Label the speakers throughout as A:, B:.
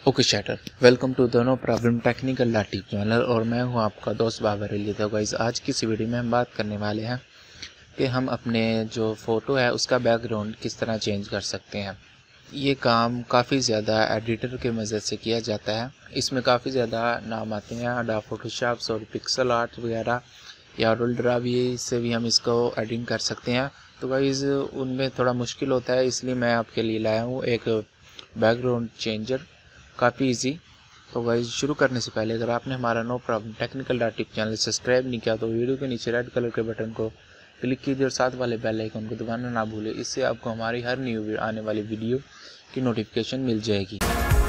A: Okay shutter, welcome to the noproblemtechnical.tip channel और मैं हूं आपका दोस्त बाबर अली। तो गाइस, आज की इस वीडियो में हम बात करने वाले हैं कि हम अपने जो फ़ोटो है उसका बैकग्राउंड किस तरह चेंज कर सकते हैं। ये काम काफ़ी ज़्यादा एडिटर के मदद से किया जाता है। इसमें काफ़ी ज़्यादा नाम आते हैं, अडोब फोटोशॉप और पिक्सल आर्ट वगैरह या रोल्ड्रा भी से भी हम इसको एडिटिंग कर सकते हैं। तो गाइस, उनमें थोड़ा मुश्किल होता है, इसलिए मैं आपके लिए लाया हूँ एक बैकग्राउंड चेंजर, काफ़ी इजी। तो गाइस, शुरू करने से पहले अगर आपने हमारा noproblemtechnical.tip चैनल सब्सक्राइब नहीं किया तो वीडियो के नीचे रेड कलर के बटन को क्लिक कीजिए और साथ वाले बेल आइकन को दबाना ना भूलें। इससे आपको हमारी हर न्यू आने वाली वीडियो की नोटिफिकेशन मिल जाएगी।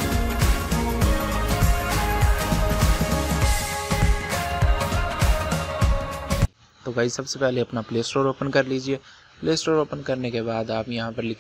A: तो गाइस, सबसे पहले अपना प्ले स्टोर ओपन कर लीजिए। प्ले स्टोर ओपन करने के बाद आप यहाँ पर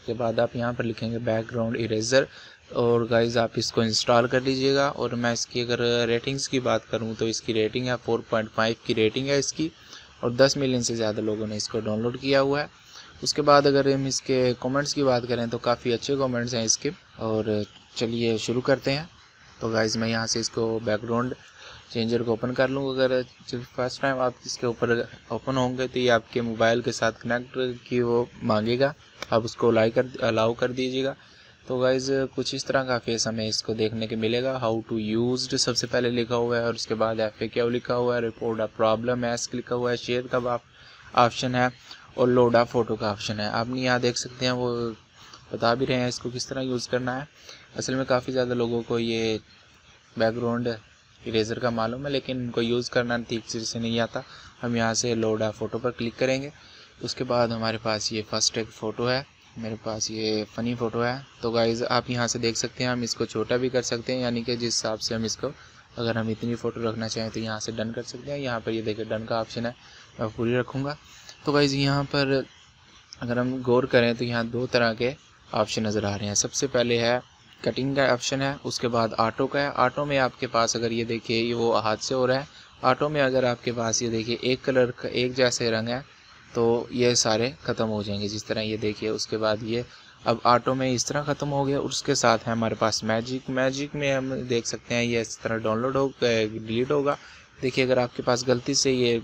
A: लिखेंगे बैकग्राउंड इरेजर और गाइस आप इसको इंस्टॉल कर लीजिएगा। और मैं इसकी अगर रेटिंग्स की बात करूँ तो इसकी रेटिंग है 4.5 की रेटिंग है इसकी, और 10 मिलियन से ज़्यादा लोगों ने इसको डाउनलोड किया हुआ है। उसके बाद अगर हम इसके कमेंट्स की बात करें तो काफ़ी अच्छे कमेंट्स हैं इसके। और चलिए शुरू करते हैं। तो गाइस, मैं यहाँ से इसको बैकग्राउंड चेंजर को ओपन कर लूँ। अगर फर्स्ट टाइम आप इसके ऊपर ओपन होंगे तो ये आपके मोबाइल के साथ कनेक्ट की वो मांगेगा, आप उसको अलाउ कर दीजिएगा। तो गाइज़, कुछ इस तरह का फेस हमें इसको देखने के मिलेगा। हाउ टू यूज्ड सबसे पहले लिखा हुआ है और उसके बाद FAQ लिखा हुआ है, रिपोर्ट अ प्रॉब्लम एस्क लिखा हुआ है, शेयर का ऑप्शन है और लोड अ फोटो का ऑप्शन है। आप यहाँ देख सकते हैं, वो बता भी रहे हैं इसको किस तरह यूज़ करना है। असल में काफ़ी ज़्यादा लोगों को ये बैकग्राउंड इरेजर का मालूम है, लेकिन इनको यूज़ करना ठीक से नहीं आता। हम यहाँ से लोड अ फोटो पर क्लिक करेंगे। उसके बाद हमारे पास ये फर्स्ट एक फ़ोटो है, मेरे पास ये फ़नी फ़ोटो है। तो गाइज़, आप यहाँ से देख सकते हैं, हम इसको छोटा भी कर सकते हैं, यानी कि जिस हिसाब से हम इसको, अगर हम इतनी फ़ोटो रखना चाहें तो यहाँ से डन कर सकते हैं। यहाँ पर ये देखिए डन का ऑप्शन है, मैं पूरी रखूँगा। तो गाइज़, यहाँ पर अगर हम गौर करें तो यहाँ दो तरह के ऑप्शन नज़र आ रहे हैं। सबसे पहले है कटिंग का ऑप्शन है, उसके बाद ऑटो का है। ऑटो में आपके पास अगर ये देखिए ये वो हाथ से हो रहा है। ऑटो में अगर आपके पास ये देखिए एक कलर का एक जैसे रंग है तो ये सारे ख़त्म हो जाएंगे, जिस तरह ये देखिए। उसके बाद ये अब ऑटो में इस तरह ख़त्म हो गया। और उसके साथ है हमारे पास मैजिक में हम देख सकते हैं ये इस तरह डाउनलोड हो डिलीट होगा। देखिए, अगर आपके पास गलती से ये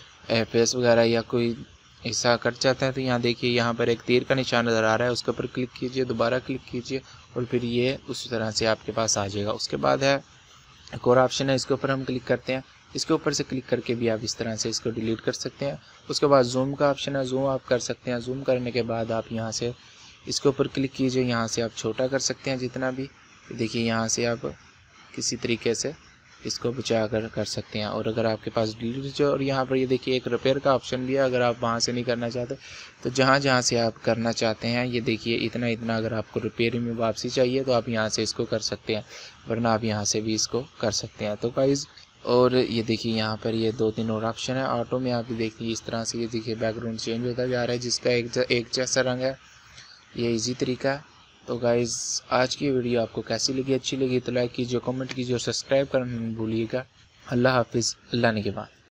A: फेस वगैरह या कोई हिस्सा कट जाता है तो यहाँ देखिए, यहाँ पर एक तीर का निशान नज़र आ रहा है, उसके ऊपर क्लिक कीजिए, दोबारा क्लिक कीजिए और फिर ये उसी तरह से आपके पास आ जाएगा। उसके बाद है एक और ऑप्शन है, इसके ऊपर हम क्लिक करते हैं। इसके ऊपर से क्लिक करके भी आप इस तरह से इसको डिलीट कर सकते हैं। उसके बाद जूम का ऑप्शन है, जूम आप कर सकते हैं। जूम करने के बाद आप यहाँ से इसके ऊपर क्लिक कीजिए, यहाँ से आप छोटा कर सकते हैं जितना भी। देखिए, यहाँ से आप किसी तरीके से इसको बचा कर सकते हैं। और अगर आपके पास डिलीट और यहाँ पर ये देखिए एक रिपेयर का ऑप्शन भी है, अगर आप वहाँ से नहीं करना चाहते तो जहाँ से आप करना चाहते हैं, ये देखिए इतना अगर आपको रिपेयरिंग में वापसी चाहिए तो आप यहाँ से इसको कर सकते हैं, वरना आप यहाँ से भी इसको कर सकते हैं। तो गाइस, और ये देखिए यहाँ पर ये 2-3 और ऑप्शन है। ऑटो में आप देखिए इस तरह से ये देखिए बैकग्राउंड चेंज होता जा रहा है, जिसका एक जैसा रंग है। ये इजी तरीका है। तो गाइज़, आज की वीडियो आपको कैसी लगी? अच्छी लगी तो लाइक कीजिए, कमेंट कीजिए और सब्सक्राइब करना नहीं भूलिएगा। अल्लाह हाफिज़, अल्लाह ने के बाद।